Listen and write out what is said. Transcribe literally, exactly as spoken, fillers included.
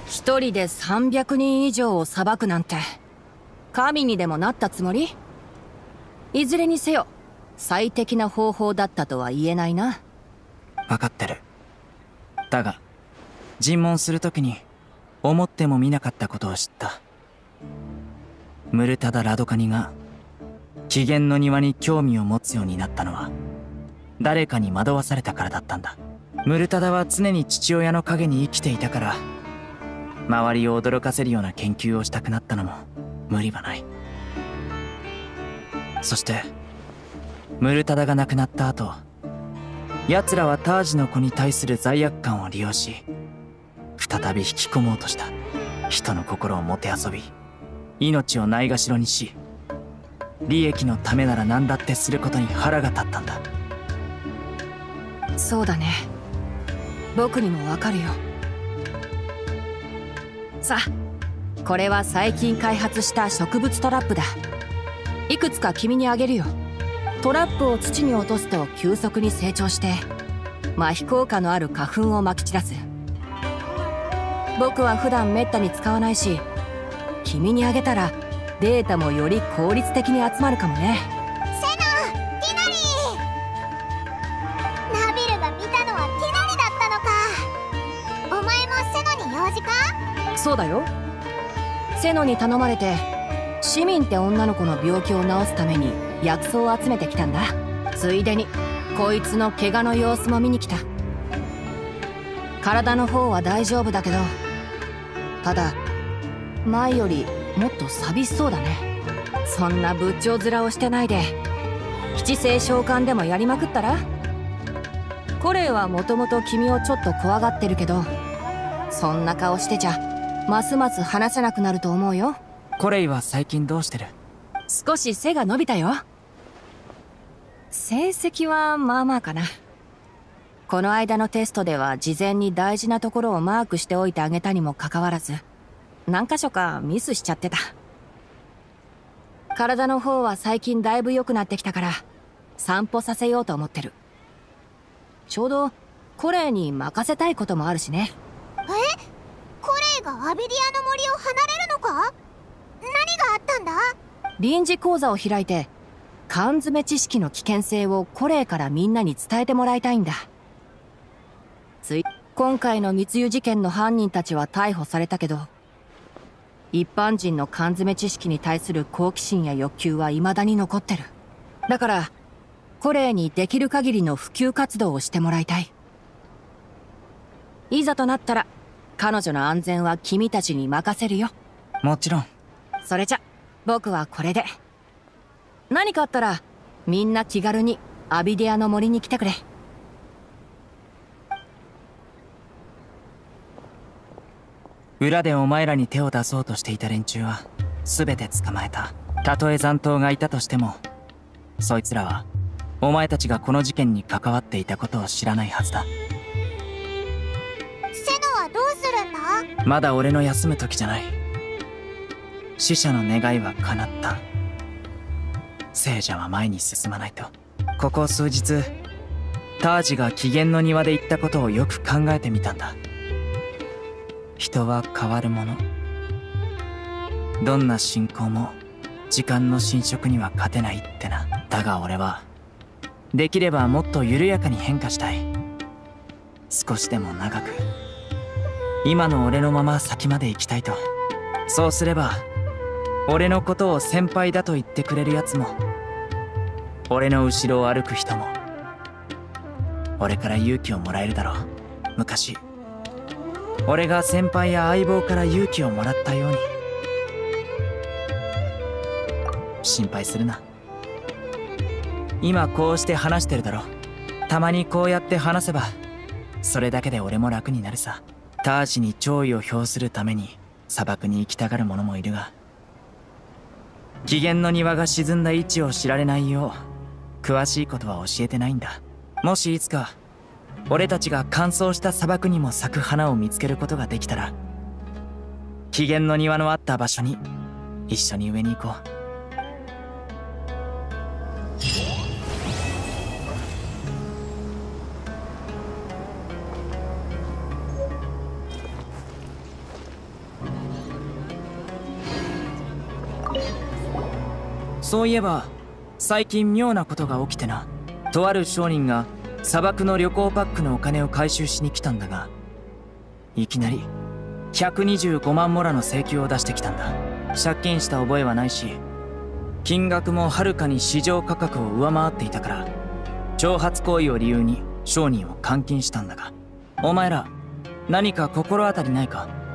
一人でさんびゃくにん以上を裁くなんて、神にでもなったつもり？いずれにせよ、最適な方法だったとは言えないな。 分かってる。だが、尋問するときに、思ってもみなかったことを知った。ムルタダ・ラドカニが、起源の庭に興味を持つようになったのは、誰かに惑わされたからだったんだ。ムルタダは常に父親の陰に生きていたから、周りを驚かせるような研究をしたくなったのも無理はない。そしてムルタダが亡くなった後、奴らはタージの子に対する罪悪感を利用し、再び引き込もうとした。人の心をもてあそび、命をないがしろにし、利益のためなら何だってすることに腹が立ったんだ。 そうだね、僕にもわかるよ。さあ、これは最近開発した植物トラップだ。いくつか君にあげるよ。トラップを土に落とすと急速に成長して麻痺効果のある花粉をまき散らす。僕は普段めったに使わないし、君にあげたらデータもより効率的に集まるかもね。 セナ、ティナリー。ナビルが見たのはティナリだったのか。お前もセノに用事か？ そうだよ。セノに頼まれて市民って女の子の病気を治すために薬草を集めてきたんだ。ついでにこいつの怪我の様子も見に来た。体の方は大丈夫だけど、ただ前よりもっと寂しそうだね。そんな仏頂面をしてないで七星召喚でもやりまくったら？コレイはもともと君をちょっと怖がってるけど、そんな顔してちゃますます話せなくなると思うよ。 コレイは最近どうしてる？ 少し背が伸びたよ。成績はまあまあかな。この間のテストでは事前に大事なところをマークしておいてあげたにもかかわらず、何箇所かミスしちゃってた。体の方は最近だいぶ良くなってきたから散歩させようと思ってる。ちょうどコレイに任せたいこともあるしね。 え？コレイがアビディアの森を離れるのか？何があったんだ？ 臨時講座を開いて缶詰知識の危険性をコレイからみんなに伝えてもらいたいんだ。つい今回の密輸事件の犯人たちは逮捕されたけど、一般人の缶詰知識に対する好奇心や欲求は未だに残ってる。だからコレイにできる限りの普及活動をしてもらいたい。いざとなったら彼女の安全は君たちに任せるよ。 もちろん。 それじゃ僕はこれで。何かあったらみんな気軽にアビディアの森に来てくれ。 裏でお前らに手を出そうとしていた連中は全て捕まえた。たとえ残党がいたとしても、そいつらはお前たちがこの事件に関わっていたことを知らないはずだ。 セノはどうするんだ？ まだ俺の休む時じゃない。死者の願いは叶った。聖者は前に進まないと。ここ数日タージが起源の庭で言ったことをよく考えてみたんだ。人は変わるもの。どんな信仰も時間の侵食には勝てないってな。だが俺はできればもっと緩やかに変化したい。少しでも長く今の俺のまま先まで行きたいと。そうすれば俺のことを先輩だと言ってくれるやつも、俺の後ろを歩く人も俺から勇気をもらえるだろう。昔俺が先輩や相棒から勇気をもらったように。心配するな。今こうして話してるだろ。たまにこうやって話せばそれだけで俺も楽になるさ。タージに弔意を表するために砂漠に行きたがる者もいるが、起源の庭が沈んだ位置を知られないよう詳しいことは教えてないんだ。もしいつか俺たちが乾燥した砂漠にも咲く花を見つけることができたら、起源の庭のあった場所に一緒に植えに行こう。 そういえば最近妙なことが起きてな。とある商人が砂漠の旅行パックのお金を回収しに来たんだが、いきなりひゃくにじゅうごまんモラの請求を出してきたんだ。借金した覚えはないし、金額もはるかに市場価格を上回っていたから、挑発行為を理由に商人を監禁したんだが、お前ら何か心当たりないか？